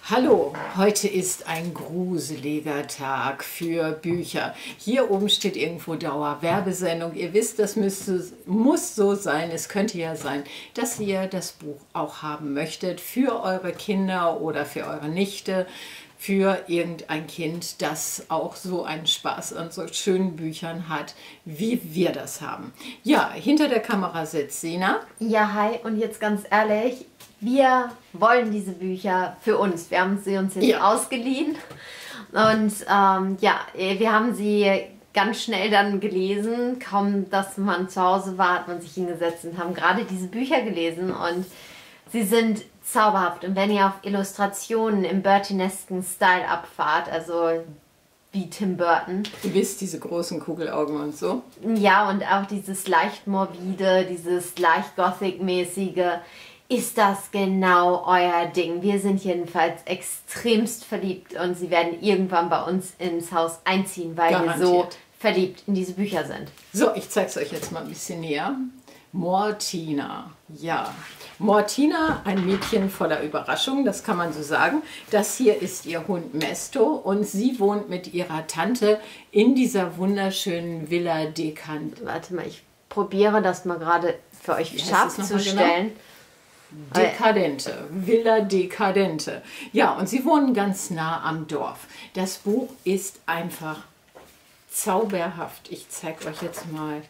Hallo, heute ist ein gruseliger Tag für Bücher. Hier oben steht irgendwo Dauerwerbesendung. Ihr wisst, das muss so sein. Es könnte ja sein, dass ihr das Buch auch haben möchtet für eure Kinder oder für eure Nichte, für irgendein Kind, das auch so einen Spaß an so schönen Büchern hat, wie wir das haben. Ja, hinter der Kamera sitzt Sina. Ja, hi, und jetzt ganz ehrlich, wir wollen diese Bücher für uns. Wir haben sie uns jetzt ausgeliehen und wir haben sie ganz schnell dann gelesen. Kaum, dass man zu Hause war, hat man sich hingesetzt und haben gerade diese Bücher gelesen und sie sind zauberhaft. Und wenn ihr auf Illustrationen im Burtonesken Style abfahrt, also wie Tim Burton. Du wisst, diese großen Kugelaugen und so. Ja, und auch dieses leicht morbide, dieses leicht Gothic-mäßige, ist das genau euer Ding. Wir sind jedenfalls extremst verliebt und sie werden irgendwann bei uns ins Haus einziehen, weil wir so verliebt in diese Bücher sind. So, ich zeige es euch jetzt mal ein bisschen näher. Mortina, ja. Mortina, ein Mädchen voller Überraschung, das kann man so sagen. Das hier ist ihr Hund Mesto und sie wohnt mit ihrer Tante in dieser wunderschönen Villa Dekadente. Warte mal, ich probiere das mal gerade für euch scharf zu stellen. Dekadente, Villa Dekadente. Ja, und sie wohnen ganz nah am Dorf. Das Buch ist einfach zauberhaft. Ich zeige euch jetzt mal.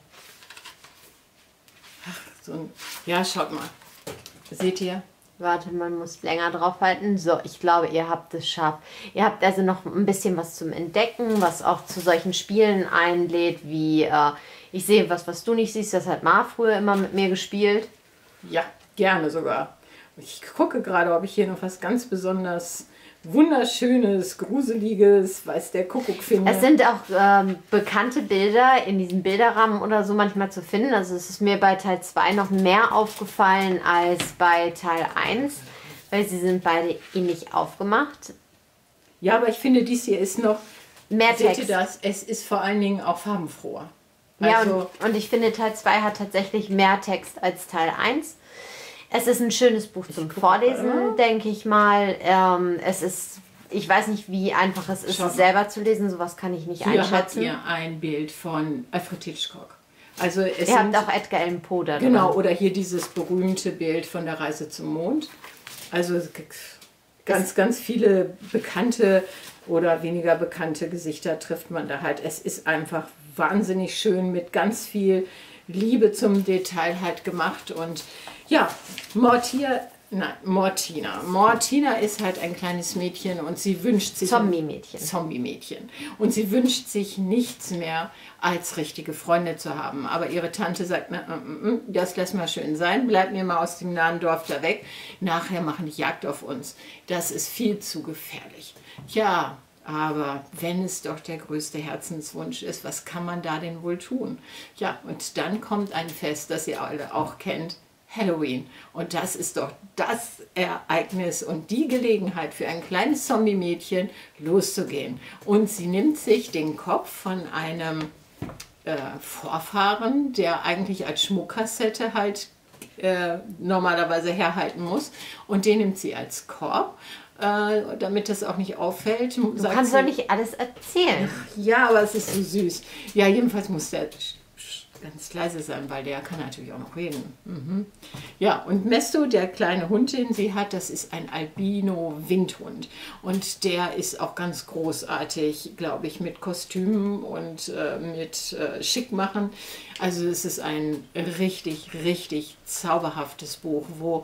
Ach, so ein, ja, schaut mal. Seht ihr? Warte, man muss länger drauf halten. So, ich glaube, ihr habt es scharf. Ihr habt also noch ein bisschen was zum Entdecken, was auch zu solchen Spielen einlädt, wie ich sehe was du nicht siehst. Das hat Ma früher immer mit mir gespielt. Ja, gerne sogar. Ich gucke gerade, ob ich hier noch was ganz besonders Wunderschönes, Gruseliges, weiß der Kuckuck finde. Es sind auch bekannte Bilder in diesem Bilderrahmen oder so manchmal zu finden. Also es ist mir bei Teil 2 noch mehr aufgefallen als bei Teil 1, weil sie sind beide ähnlich aufgemacht. Ja, aber ich finde, dies hier ist noch mehr Text. Seht ihr das? Es ist vor allen Dingen auch farbenfroher. Ja, und ich finde, Teil 2 hat tatsächlich mehr Text als Teil 1. Es ist ein schönes Buch zum Vorlesen, denke ich mal. Es ist, ich weiß nicht, wie einfach es ist, es selber zu lesen. Sowas kann ich nicht einschätzen. Hier habt ihr ein Bild von Alfred Hitchcock. Also ihr habt auch Edgar Allan Poe da drin. Genau, oder hier dieses berühmte Bild von der Reise zum Mond. Also ganz viele bekannte oder weniger bekannte Gesichter trifft man da halt. Es ist einfach wahnsinnig schön mit ganz viel Liebe zum Detail halt gemacht. Und ja, Mortina ist halt ein kleines Mädchen und sie wünscht sich... Zombie-Mädchen. Und sie wünscht sich nichts mehr, als richtige Freunde zu haben. Aber ihre Tante sagt, das lass mal schön sein, bleib mir mal aus dem nahen Dorf da weg. Nachher machen die Jagd auf uns. Das ist viel zu gefährlich. Ja, aber wenn es doch der größte Herzenswunsch ist, was kann man da denn wohl tun? Ja, und dann kommt ein Fest, das ihr alle auch kennt, Halloween. Und das ist doch das Ereignis und die Gelegenheit für ein kleines Zombie-Mädchen loszugehen. Und sie nimmt sich den Kopf von einem Vorfahren, der eigentlich als Schmuckkassette halt normalerweise herhalten muss. Und den nimmt sie als Korb. Damit das auch nicht auffällt. Du kannst doch nicht alles erzählen. Ja, aber es ist so süß. Ja, jedenfalls muss der ganz leise sein, weil der kann natürlich auch noch reden. Ja, und Mesto, der kleine Hund, den sie hat, das ist ein Albino-Windhund. Und der ist auch ganz großartig, glaube ich, mit Kostümen und mit Schickmachen. Also es ist ein richtig, richtig zauberhaftes Buch, wo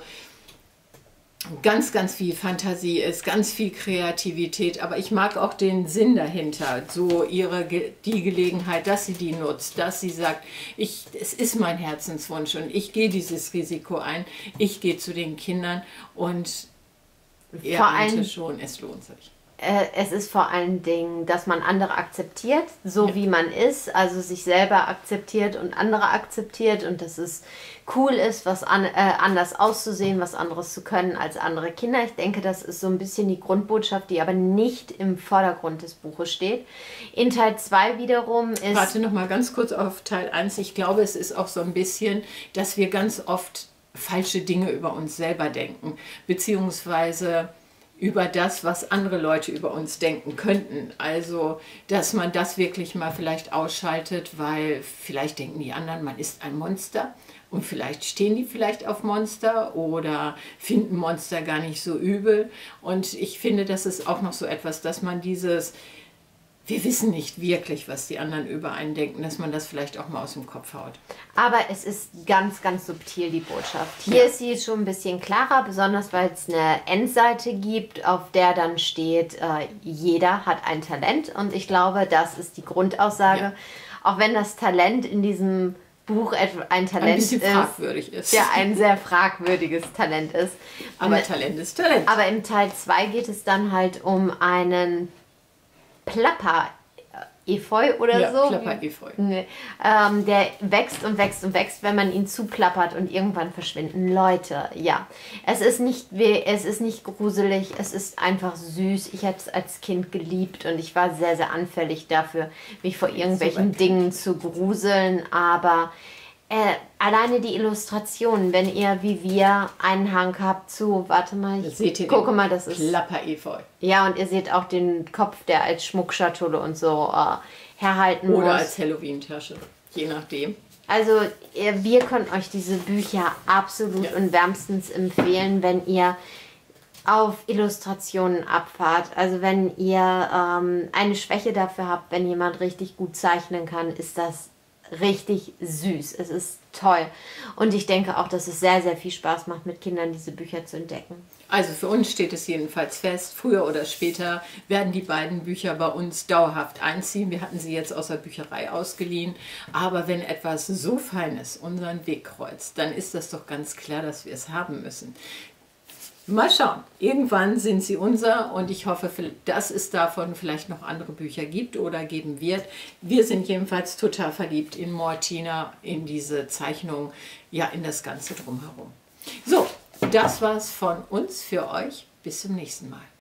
ganz viel Fantasie ist, ganz viel Kreativität, aber ich mag auch den Sinn dahinter, so die Gelegenheit, dass sie die nutzt, dass sie sagt, es ist mein Herzenswunsch und ich gehe dieses Risiko ein, ich gehe zu den Kindern und er ahnte schon, es lohnt sich. Es ist vor allen Dingen, dass man andere akzeptiert, so wie man ist, also sich selber akzeptiert und andere akzeptiert und dass es cool ist, was anders auszusehen, was anderes zu können als andere Kinder. Ich denke, das ist so ein bisschen die Grundbotschaft, die aber nicht im Vordergrund des Buches steht. In Teil 2 wiederum ist... Warte noch mal ganz kurz auf Teil 1. Ich glaube, es ist auch so ein bisschen, dass wir ganz oft falsche Dinge über uns selber denken, beziehungsweise über das, was andere Leute über uns denken könnten. Also, dass man das wirklich mal vielleicht ausschaltet, weil vielleicht denken die anderen, man ist ein Monster und vielleicht stehen die vielleicht auf Monster oder finden Monster gar nicht so übel. Und ich finde, das ist auch noch so etwas, dass man dieses, wir wissen nicht wirklich, was die anderen über einen denken, dass man das vielleicht auch mal aus dem Kopf haut. Aber es ist ganz, ganz subtil, die Botschaft. Hier ist sie schon ein bisschen klarer, besonders weil es eine Endseite gibt, auf der dann steht, jeder hat ein Talent. Und ich glaube, das ist die Grundaussage. Ja. Auch wenn das Talent in diesem Buch ein Talent ist, fragwürdig ist. Ja, ein sehr fragwürdiges Talent ist. Aber Talent ist Talent. Aber im Teil 2 geht es dann halt um einen Plapper-Efeu oder so. Plapper-Efeu. Der wächst und wächst und wächst, wenn man ihn zuplappert und irgendwann verschwinden Leute. Ja, es ist nicht gruselig, es ist einfach süß. Ich hätte es als Kind geliebt und ich war sehr, sehr anfällig dafür, mich vor irgendwelchen Dingen zu gruseln, aber alleine die Illustrationen, wenn ihr wie wir einen Hang habt zu, warte mal, gucke mal, das ist Plapper-Efeu. Ja, und ihr seht auch den Kopf, der als Schmuckschatulle und so herhalten muss. Oder als Halloween-Tasche, je nachdem. Also wir können euch diese Bücher absolut und wärmstens empfehlen, wenn ihr auf Illustrationen abfahrt. Also wenn ihr eine Schwäche dafür habt, wenn jemand richtig gut zeichnen kann, ist das richtig süß. Es ist toll. Und ich denke auch, dass es sehr, sehr viel Spaß macht, mit Kindern diese Bücher zu entdecken. Also für uns steht es jedenfalls fest, früher oder später werden die beiden Bücher bei uns dauerhaft einziehen. Wir hatten sie jetzt aus der Bücherei ausgeliehen. Aber wenn etwas so Feines unseren Weg kreuzt, dann ist das doch ganz klar, dass wir es haben müssen. Mal schauen. Irgendwann sind sie unser und ich hoffe, dass es davon vielleicht noch andere Bücher gibt oder geben wird. Wir sind jedenfalls total verliebt in Mortina, in diese Zeichnung, ja, in das Ganze drumherum. So, das war's von uns für euch. Bis zum nächsten Mal.